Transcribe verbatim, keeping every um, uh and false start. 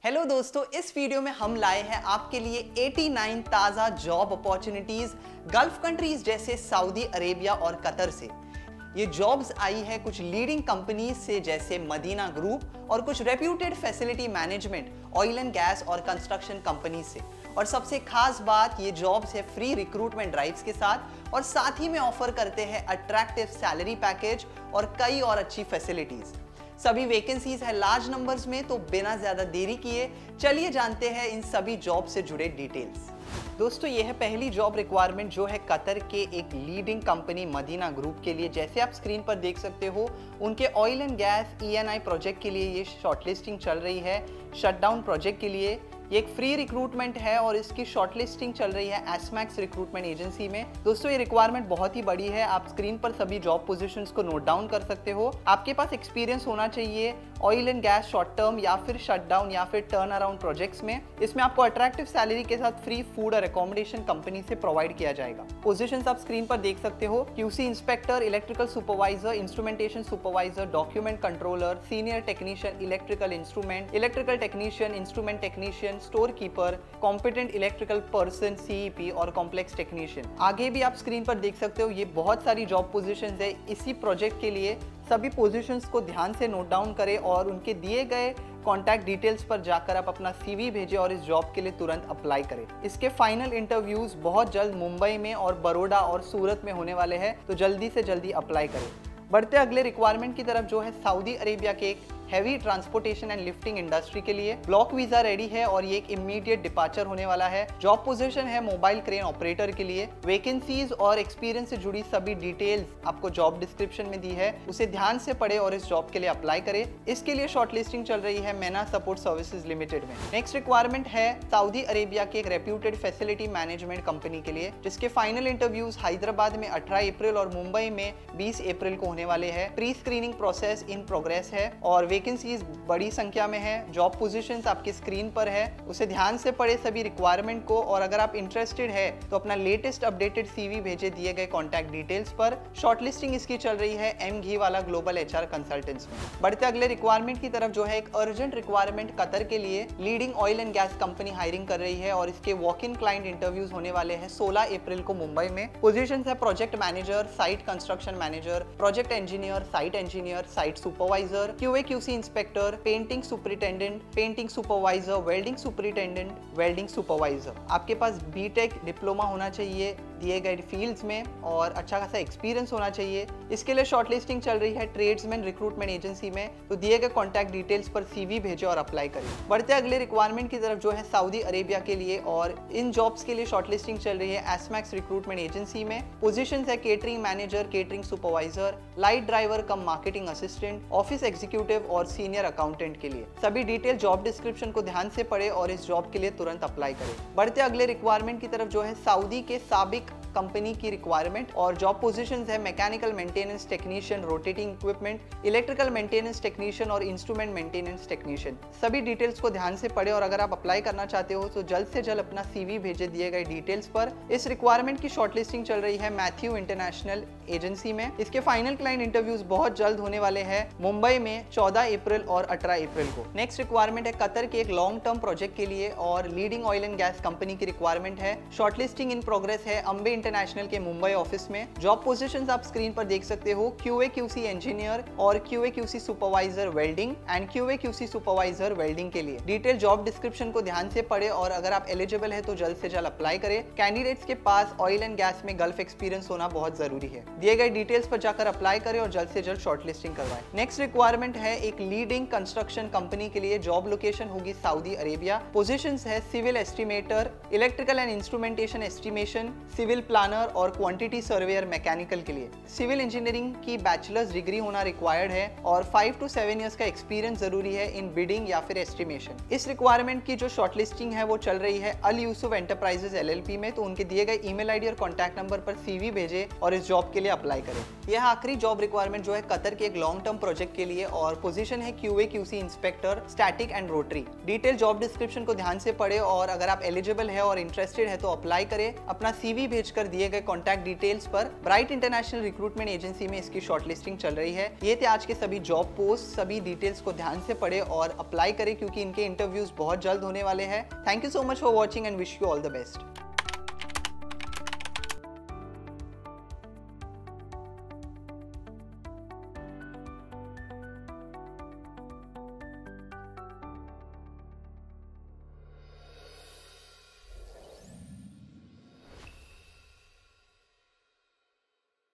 Hello दोस्तों, इस video में हम लाए हैं आपके लिए नवासी ताज़ा जॉब अपॉर्चुनिटीज गल्फ कंट्रीज जैसे सऊदी अरेबिया और कतर से। ये जॉब्स आई है कुछ लीडिंग कंपनीज से जैसे मदीना ग्रुप और कुछ reputed facility management, oil and gas और कंस्ट्रक्शन कंपनी से। और सबसे खास बात, ये जॉब्स है फ्री रिक्रूटमेंट ड्राइव्स के साथ और साथ ही में ऑफर करते हैं अट्रैक्टिव सैलरी पैकेज और कई और अच्छी फैसिलिटीज। सभी वैकेंसीज है लार्ज नंबर्स में, तो बिना ज्यादा देरी किए चलिए जानते हैं इन सभी जॉब से जुड़े डिटेल्स। दोस्तों, यह है पहली जॉब रिक्वायरमेंट जो है कतर के एक लीडिंग कंपनी मदीना ग्रुप के लिए। जैसे आप स्क्रीन पर देख सकते हो, उनके oil and gas E N I project के लिए ये शॉर्टलिस्टिंग चल रही है। शटडाउन प्रोजेक्ट के लिए ये एक फ्री रिक्रूटमेंट है और इसकी शॉर्टलिस्टिंग चल रही है एसमैक्स रिक्रूटमेंट एजेंसी में। दोस्तों, ये रिक्वायरमेंट बहुत ही बड़ी है। आप स्क्रीन पर सभी जॉब पोजीशंस को नोट डाउन कर सकते हो। आपके पास एक्सपीरियंस होना चाहिए oil and gas short term या फिर शटडाउन या फिर टर्न अराउंड प्रोजेक्ट्स में। इसमें आपको अट्रैक्टिव सैलरी के साथ फ्री फूड और अकोमोडेशन कंपनी से प्रोवाइड किया जाएगा। पोजीशंस आप स्क्रीन पर देख सकते हो। QC inspector, electrical supervisor, instrumentation supervisor, document controller, senior technician electrical instrument, electrical technician, instrument technician, store keeper, competent electrical person CEP और कॉम्प्लेक्स टेक्नीशियन। आगे भी आप स्क्रीन पर देख सकते हो, ये बहुत सारी जॉब पोजीशंस है इसी प्रोजेक्ट के लिए। सभी पोजीशंस को ध्यान से नोट डाउन करें और उनके दिए गए कॉन्टैक्ट डिटेल्स पर जाकर आप अपना सीवी भेजें और इस जॉब के लिए तुरंत अप्लाई करें। इसके फाइनल इंटरव्यूज बहुत जल्द मुंबई में और बड़ौदा और सूरत में होने वाले हैं, तो जल्दी से जल्दी अप्लाई करें। बढ़ते अगले रिक्वायरमेंट की तरफ, जो है सऊदी अरेबिया के एक heavy transportation and lifting industry के लिए। ब्लॉक वीजा रेडी है और ये एक इमीडिएट डिपार्चर होने वाला है। जॉब पोजीशन है मोबाइल क्रेन ऑपरेटर के लिए। वैकेंसीज और एक्सपीरियंस से जुड़ी सभी डिटेल्स आपको जॉब डिस्क्रिप्शन में दी है, उसे ध्यान से पढ़े और इस जॉब के लिए अप्लाई करें। इसके लिए शॉर्टलिस्टिंग चल रही है मेना सपोर्ट सर्विसेज लिमिटेड में। नेक्स्ट रिक्वायरमेंट है सऊदी अरेबिया के एक रेप्यूटेड फैसिलिटी मैनेजमेंट कंपनी के लिए, जिसके फाइनल इंटरव्यूज हैदराबाद में अठारह अप्रैल और मुंबई में बीस अप्रैल को होने वाले हैं। Pre screening process in progress है और वैकेंसीज बड़ी संख्या में है। जॉब पोजीशंस आपकी स्क्रीन पर है, उसे ध्यान से पढ़े सभी रिक्वायरमेंट को। और अगर आप इंटरेस्टेड है तो अपना लेटेस्ट अपडेटेड सीवी भेजे दिए गए कॉन्टैक्ट डिटेल्स पर। शॉर्टलिस्टिंग इसकी चल रही है एम घी वाला ग्लोबल एचआर कंसल्टेंट्स में। बढ़ते अगले रिक्वायरमेंट की तरफ, जो है एक अर्जेंट रिक्वायरमेंट कतर के लिए leading oil and gas company hiring कर रही है और इसके वॉक इन क्लाइंट इंटरव्यूज होने वाले हैं सोलह अप्रैल को मुंबई में। पोजीशंस है project manager, site construction manager, project engineer, site engineer, site supervisor, QA QC inspector, painting superintendent, painting supervisor, welding superintendent, welding supervisor. आपके पास बीटेक डिप्लोमा होना चाहिए दिए गए फील्ड्स में और अच्छा खासा एक्सपीरियंस होना चाहिए। इसके लिए शॉर्टलिस्टिंग चल रही है ट्रेड्समैन रिक्रूटमेंट एजेंसी में, तो दिए गए कॉन्टैक्ट डिटेल्स पर सीवी भेजे और अप्लाई करें। बढ़ते अगले रिक्वायरमेंट की तरफ, जो है सऊदी अरेबिया के लिए, और इन जॉब्स के लिए शॉर्टलिस्टिंग चल रही है एसमैक्स रिक्रूटमेंट एजेंसी में। पोजीशंस है catering manager, catering supervisor, light driver cum marketing assistant, office executive और सीनियर अकाउंटेंट के लिए। सभी डिटेल जॉब डिस्क्रिप्शन को ध्यान से पढ़े और इस जॉब के लिए तुरंत अप्लाई करें। बढ़ते अगले रिक्वायरमेंट की तरफ, जो है सऊदी के साबिक कंपनी की रिक्वायरमेंट और जॉब पोजीशंस है mechanical maintenance technician, rotating equipment, electrical maintenance technician और इंस्ट्रूमेंट मेंटेनेंस टेक्नीशियन। सभी डिटेल्स को ध्यान से पढ़े और अगर आप अप्लाई करना चाहते हो तो जल्द से जल्द अपना सीवी भेजे दिए गए डिटेल्स पर। इस रिक्वायरमेंट की शॉर्टलिस्टिंग चल रही है मैथ्यू इंटरनेशनल एजेंसी में। इसके फाइनल क्लाइंट इंटरव्यूज बहुत जल्द होने वाले हैं मुंबई में चौदह अप्रैल और अठारह अप्रैल को। नेक्स्ट रिक्वायरमेंट है कतर के एक लॉन्ग टर्म प्रोजेक्ट के लिए और leading oil and gas company की रिक्वायरमेंट है। शॉर्टलिस्टिंग इन प्रोग्रेस है अंबे इंटरनेशनल के मुंबई ऑफिस में। जॉब पोजीशंस आप स्क्रीन पर देख सकते हो, क्यूए क्यूसी इंजीनियर और QA QC supervisor welding and QA QC supervisor welding के लिए। डिटेल जॉब डिस्क्रिप्शन को ध्यान से पढ़े और अगर आप एलिजिबल है तो जल्द से जल्द अप्लाई करें। कैंडिडेट्स के पास ऑयल एंड गैस में गल्फ एक्सपीरियंस होना बहुत जरूरी है। दिए गए डिटेल्स पर जाकर अप्लाई करें और जल्द से जल्द शॉर्टलिस्टिंग करवाएं। नेक्स्ट रिक्वायरमेंट है एक लीडिंग कंस्ट्रक्शन कंपनी के लिए। जॉब लोकेशन होगी सऊदी अरेबिया। पोजीशंस है civil estimator, electrical and instrumentation estimation, civil planner और क्वांटिटी सर्वेयर मैकेनिकल के लिए। सिविल इंजीनियरिंग की बैचलर्स डिग्री होना रिक्वायर्ड है और फाइव टू सेवन ईयर्स का एक्सपीरियंस जरूरी है इन बिडिंग या फिर एस्टिमेशन। इस रिक्वायरमेंट की जो शॉर्टलिस्टिंग है वो चल रही है अल यूसुफ एंटरप्राइजेज एलएलपी में, तो उनके दिए गए ईमेल आईडी और कॉन्टैक्ट नंबर पर सीवी भेजे और इस जॉब के लिए अप्लाई करें। यह आखिरी जॉब रिक्वायरमेंट जो है कतर के एक लॉन्ग टर्म प्रोजेक्ट के लिए और पोजीशन है QA QC inspector, static and rotary. Detail job description को ध्यान से पढ़े और अगर आप एलिजिबल है और इंटरेस्टेड है तो अप्लाई करें। अपना सीवी भेजकर कर दिए गए कॉन्टैक्ट डिटेल्स पर ब्राइट इंटरनेशनल रिक्रूटमेंट एजेंसी में इसकी शॉर्टलिस्टिंग चल रही है। ये थे आज के सभी जॉब पोस्ट। सभी डिटेल्स को ध्यान से पढ़े और अप्लाई करें क्योंकि इनके इंटरव्यूज बहुत जल्द होने वाले हैं। Thank you so much for watching and wish you all the best.